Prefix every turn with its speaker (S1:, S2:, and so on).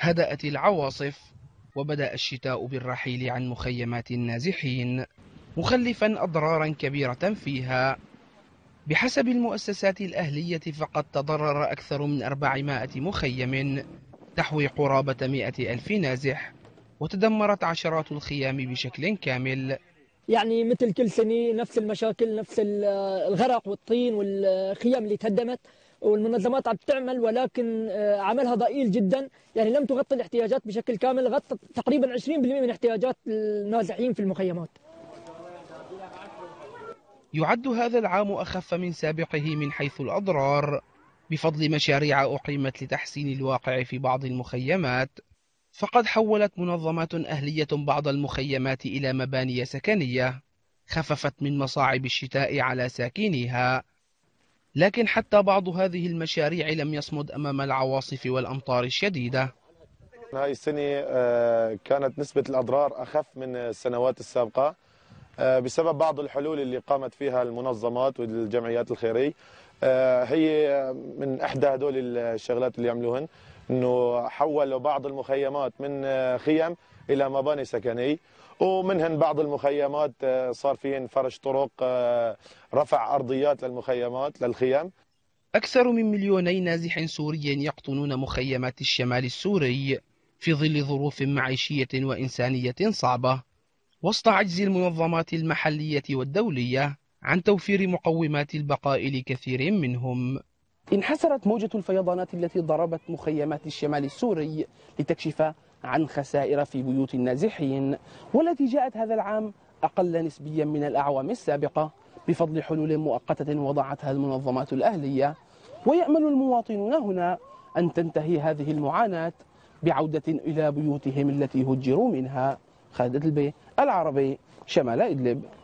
S1: هدأت العواصف وبدأ الشتاء بالرحيل عن مخيمات النازحين مخلفا أضرارا كبيرة فيها. بحسب المؤسسات الأهلية فقد تضرر أكثر من 400 مخيم تحوي قرابة 100 ألف نازح، وتدمرت عشرات الخيام بشكل كامل.
S2: يعني مثل كل سنة نفس المشاكل، نفس الغرق والطين والخيام اللي تهدمت، والمنظمات عم تعمل ولكن عملها ضئيل جدا، يعني لم تغطي الاحتياجات بشكل كامل، غطت تقريبا 20% من احتياجات النازحين في المخيمات.
S1: يعد هذا العام أخف من سابقه من حيث الأضرار بفضل مشاريع أقيمت لتحسين الواقع في بعض المخيمات، فقد حولت منظمات أهلية بعض المخيمات إلى مباني سكنية خففت من مصاعب الشتاء على ساكنيها. لكن حتى بعض هذه المشاريع لم يصمد أمام العواصف والأمطار الشديدة.
S3: هاي السنة كانت نسبة الأضرار أخف من السنوات السابقة بسبب بعض الحلول اللي قامت فيها المنظمات والجمعيات الخيرية. هي من إحدى هدول الشغلات اللي يعملوهن إنه حولوا بعض المخيمات من خيم إلى مباني سكنية، ومنهن بعض المخيمات صار فيهن فرش طرق، رفع أرضيات للمخيمات للخيم.
S1: أكثر من 2 مليون نازح سوري يقطنون مخيمات الشمال السوري في ظل ظروف معيشية وإنسانية صعبة، وسط عجز المنظمات المحلية والدولية عن توفير مقومات البقاء لكثير منهم. انحسرت موجة الفيضانات التي ضربت مخيمات الشمال السوري لتكشف عن خسائر في بيوت النازحين، والتي جاءت هذا العام أقل نسبيا من الأعوام السابقة بفضل حلول مؤقتة وضعتها المنظمات الأهلية. ويأمل المواطنون هنا أن تنتهي هذه المعاناة بعودة إلى بيوتهم التي هجروا منها. خالد البي، العربي، شمال إدلب.